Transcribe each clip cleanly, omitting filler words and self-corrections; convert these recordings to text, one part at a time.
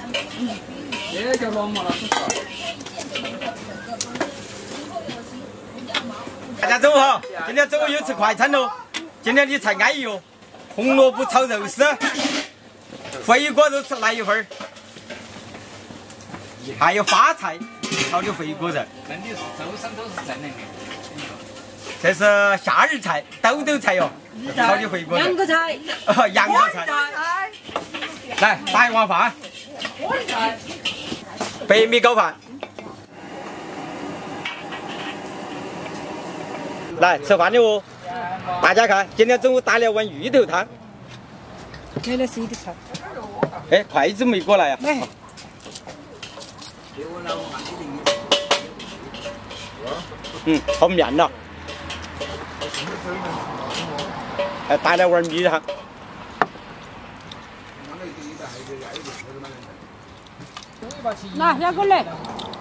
这叫老毛了。大家中午好，今天中午又吃快餐喽。今天的菜安逸哟，红萝卜炒肉丝，回锅肉来一份儿，还有花菜炒的回锅肉。 真的是周身都是正能量。 这是夏日菜，豆豆菜哟，炒的回锅肉。 洋个菜， 洋个菜。来打一碗饭，白米糕饭。来吃饭的哦，大家看，今天中午打了碗芋头汤。 原来是你的菜。 哎，筷子没过来呀。好面了。还打了碗米汤。 拿两个来，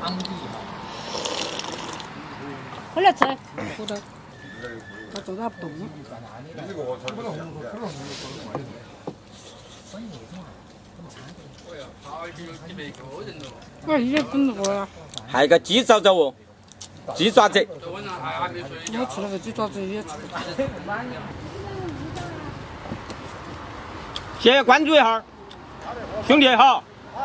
我来吃。我的，他坐那不动。哎，也整过了。 还有一个鸡爪爪哦，鸡爪子。 我吃了个鸡爪子也吃。 谢谢关注一下，兄弟好。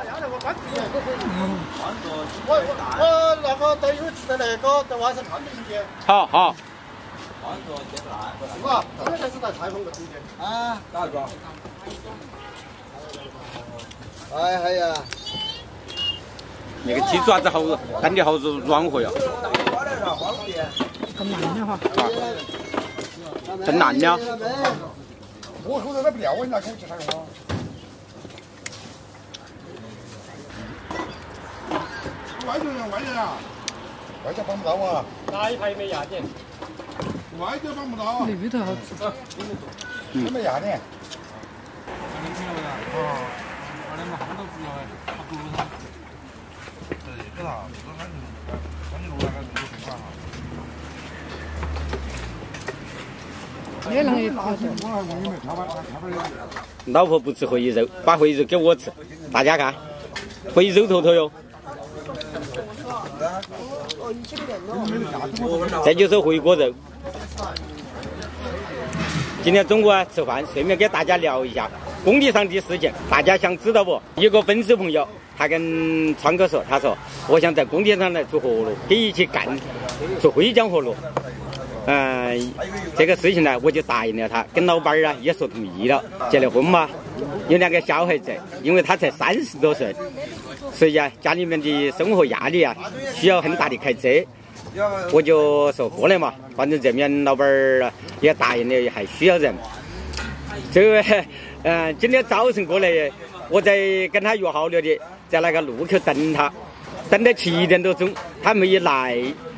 我那个等有吃的那个，在晚上看着行不？ 好好。 是吧？这才是在采访个中间。啊，哪个？哎呀， 那个鸡爪子好，干的好软和呀。 更烂了哈。 真烂了。 我口头都不掉，你拿口吃啥用啊？外头呀，外头呀，外头帮不到啊。 哪一排没压点？ 外头帮不到。 里头好吃。 都没压点。 也能一口。 老婆不吃回肉，把回肉给我吃。大家看，回肉坨坨哟。这就是回锅肉。今天中午啊吃饭，顺便给大家聊一下工地上的事情。大家想知道不？有个粉丝朋友，他跟川哥说，他说我想在工地上来做活路，跟一起干做灰浆活路。这个事情呢，我就答应了他，跟老板儿啊也说同意了。结了婚嘛，有2个小孩子，因为他才30多岁，所以啊，家里面的生活压力啊，需要很大的开支。我就说过来嘛，反正这边老板儿也答应了，还需要人。这个今天早晨过来，我在跟他约好了的，在那个路口等他，等到7点多钟，他没来。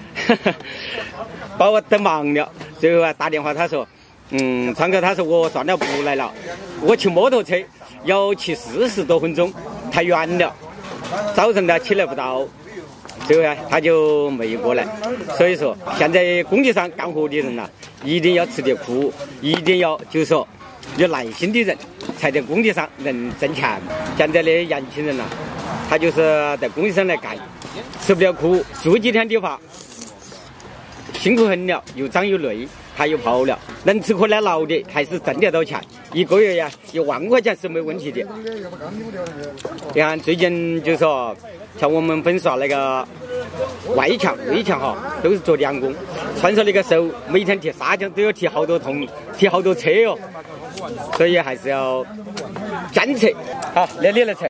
把我等忙了，最后啊打电话他说，川哥，他说我算了不来了，我骑摩托车要骑40多分钟，太远了，早晨呢起来不到，最后啊他就没过来。所以说现在工地上干活的人呐，一定要吃点苦，一定要就是说有耐心的人才在工地上能挣钱。现在的年轻人呐，他就是在工地上来干，吃不了苦，做几天的话辛苦很了，又脏又累，还有泡了，能吃苦耐劳的还是挣得到钱，一个月呀1万块钱是没问题的。你看最近就说像我们粉刷那个外墙、内墙哈，都是做2工，穿上那个手，每天提砂浆都要提好多桶，提好多车哦，所以还是要坚持。好，那你来吃。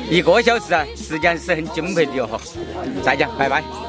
1个小时啊，时间是很敬佩的哟哈。再见，拜拜。